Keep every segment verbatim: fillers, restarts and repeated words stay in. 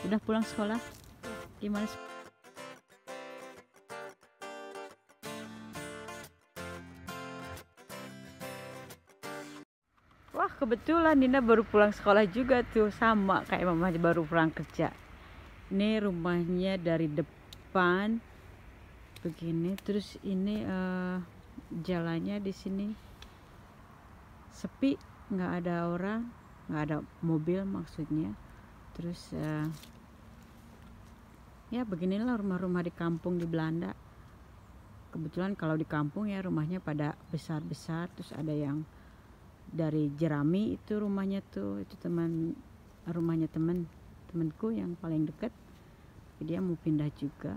Udah pulang sekolah? Gimana? Wah, kebetulan Dinda baru pulang sekolah juga tuh, sama kayak mama baru pulang kerja. Ini rumahnya dari depan begini, terus ini uh, jalannya di sini sepi, nggak ada orang, nggak ada mobil maksudnya. Terus uh, ya beginilah rumah-rumah di kampung di Belanda. Kebetulan kalau di kampung ya rumahnya pada besar-besar, terus ada yang dari jerami itu rumahnya tuh, itu teman rumahnya teman temanku yang paling dekat, dia mau pindah juga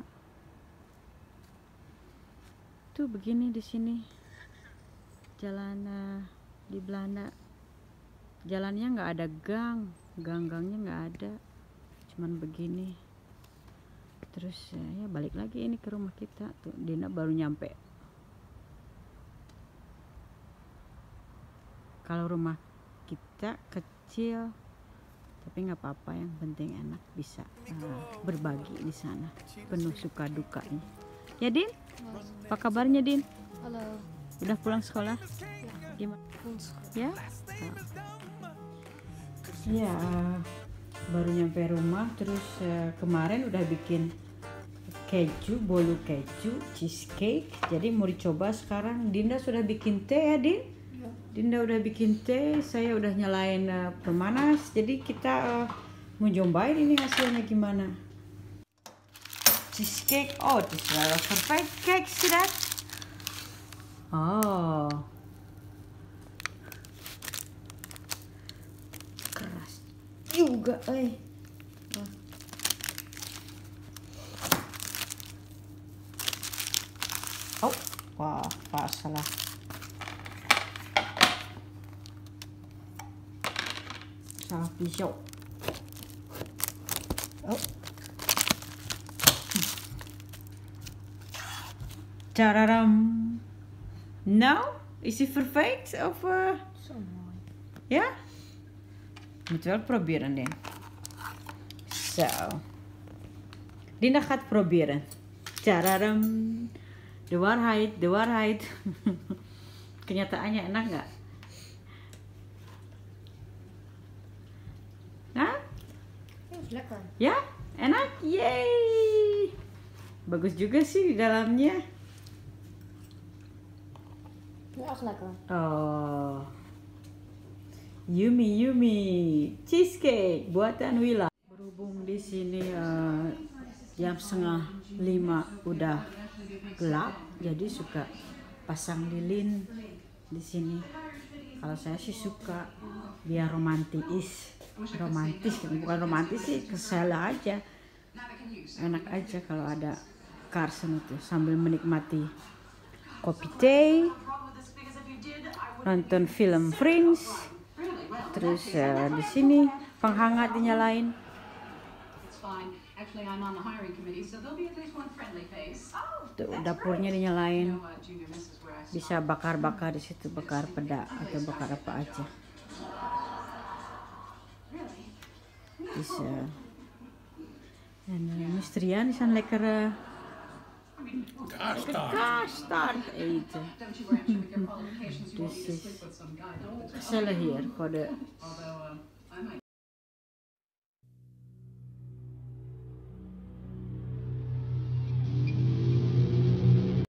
tuh. Begini di sini jalan uh, di Belanda, jalannya nggak ada gang, gang-gangnya nggak ada, cuman begini. Terus uh, ya balik lagi ini ke rumah kita tuh. Dina baru nyampe. Kalau rumah kita kecil, tapi nggak apa-apa, yang penting enak, bisa uh, berbagi di sana, penuh suka dukanya. Ya Din, apa kabarnya Din? Halo. Udah pulang sekolah? Gimana? Ya? Ya, baru nyampe rumah. Terus uh, kemarin udah bikin keju, bolu keju, cheesecake. Jadi mau dicoba sekarang. Dinda sudah bikin teh ya Din? Dinda udah bikin teh, saya udah nyalain uh, pemanas. Jadi kita uh, mau cobain ini hasilnya gimana. Cheesecake, oh this is a perfect cake, see that? Oh, keras juga, eh. Oh, wah, pas salah. Salah pisau. Oh. Tararam. Now, is it perfect? Of uh... Zo mooi. Ja? Moet wel proberen, Din. Zo. Dinda gaat proberen. Tararam. De waarheid, de waarheid. Kenyataannya enak nggak? Nah? Ja, is lekker. Ya? Enak? Yeay! Bagus juga sih di dalamnya. Ja, echt lekker. Oh, yummy yummy cheesecake buatan Wila. Berhubung di sini uh, jam setengah lima udah gelap, jadi suka pasang lilin di sini. Kalau saya sih suka biar romantis, romantis bukan romantis sih, kesel aja, enak aja kalau ada Carson itu sambil menikmati kopi teh, nonton film Friends, terus uh, di sini penghangat dinyalain. Tuh, dapurnya dinyalain, bisa bakar-bakar di situ, bakar peda atau bakar apa aja. Bisa. En uh, Mistrian is een lekkere kaasstaart eten. Dus is gezellig hier voor de